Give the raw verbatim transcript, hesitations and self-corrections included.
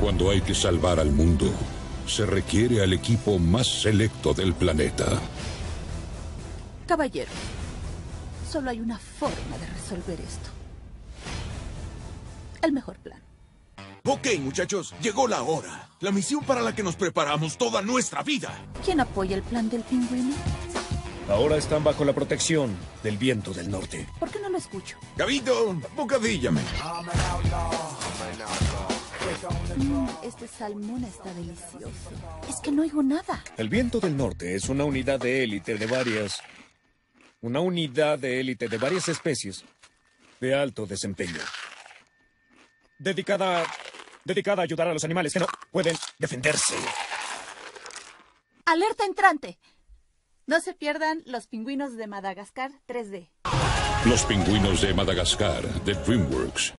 Cuando hay que salvar al mundo, se requiere al equipo más selecto del planeta. Caballero, solo hay una forma de resolver esto. El mejor plan. Ok, muchachos, llegó la hora. La misión para la que nos preparamos toda nuestra vida. ¿Quién apoya el plan del pingüino? Ahora están bajo la protección del viento del norte. ¿Por qué no lo escucho? Gabito, bocadíllame. Mm, este salmón está delicioso. Es que no oigo nada. El viento del norte es una unidad de élite de varias... Una unidad de élite de varias especies de alto desempeño. Dedicada... Dedicada a ayudar a los animales que no pueden defenderse. ¡Alerta entrante! No se pierdan Los Pingüinos de Madagascar tres D. Los Pingüinos de Madagascar, de DreamWorks.